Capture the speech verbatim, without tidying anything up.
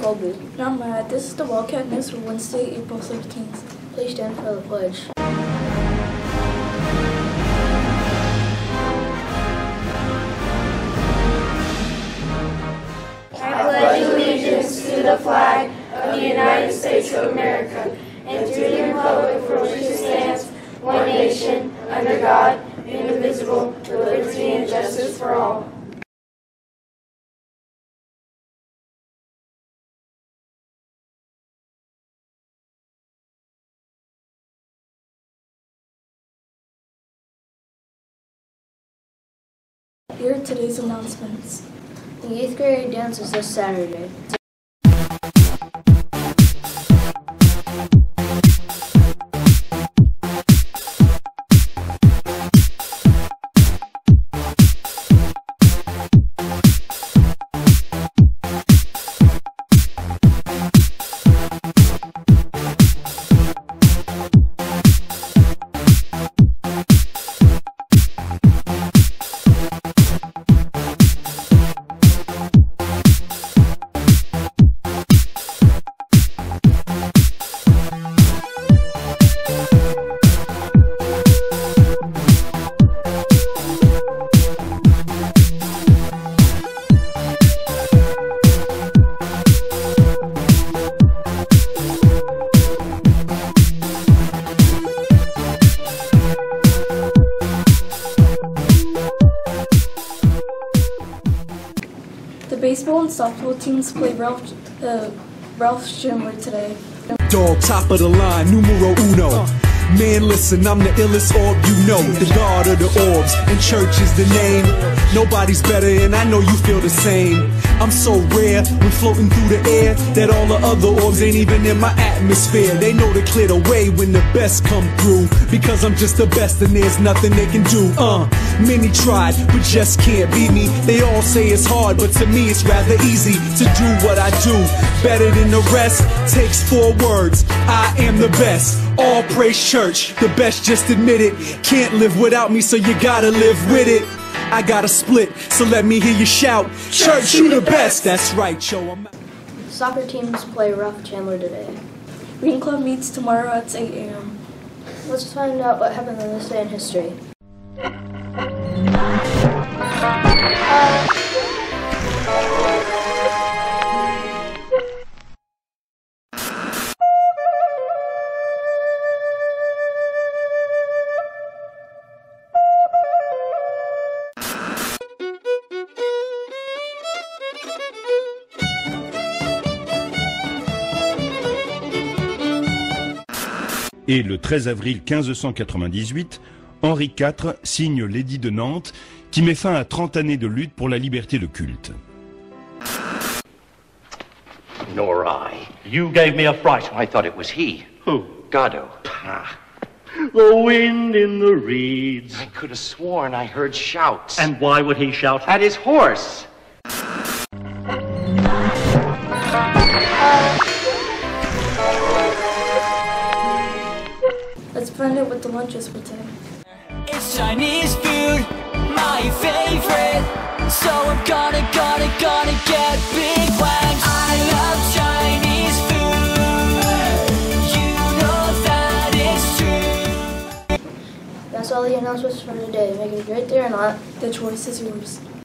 Colby. And I'm Matt. This is the Wildcat News for Wednesday, April thirteenth. Please stand for the pledge. I pledge allegiance to the flag of the United States of America and to the republic for which it stands, one nation, under God, indivisible, with liberty and justice for all. Here are today's announcements. The eighth grade dance is this Saturday. The baseball and softball teams play Ralph, uh, Ralph Schindler today. Dog, top of the line, numero uno. Man, listen, I'm the illest orb you know. The god of the orbs, and church is the name. Nobody's better, and I know you feel the same. I'm so rare when floating through the air that all the other orbs ain't even in my atmosphere. They know to clear the way when the best come through, because I'm just the best and there's nothing they can do. Uh, many tried, but just can't beat me. They all say it's hard, but to me it's rather easy to do what I do. Better than the rest, takes four words. I am the best. All praise church, the best, just admit it. Can't live without me, so you gotta live with it. I got a split, so let me hear you shout, church, you the best. That's right, yo. I'm Soccer teams play Ralph Chandler today. Reading Club meets tomorrow at eight A M Let's find out what happened on this day in history. Et le treize avril mille cinq cent quatre-vingt-dix-huit, Henri quatre signe l'édit de Nantes qui met fin à trente années de lutte pour la liberté de culte. Nor I. You gave me a fright. I thought it was he. Who? Godot. Ah. The wind in the reeds. I could have sworn I heard shouts. And why would he shout? At his horse. Let's find out what the lunch is for today. It's Chinese food, my favorite. So I'm gonna, gonna, gonna get big wings. I love Chinese food. You know that it's true. That's all the announcements for today. Make it great day or not. The choice is yours.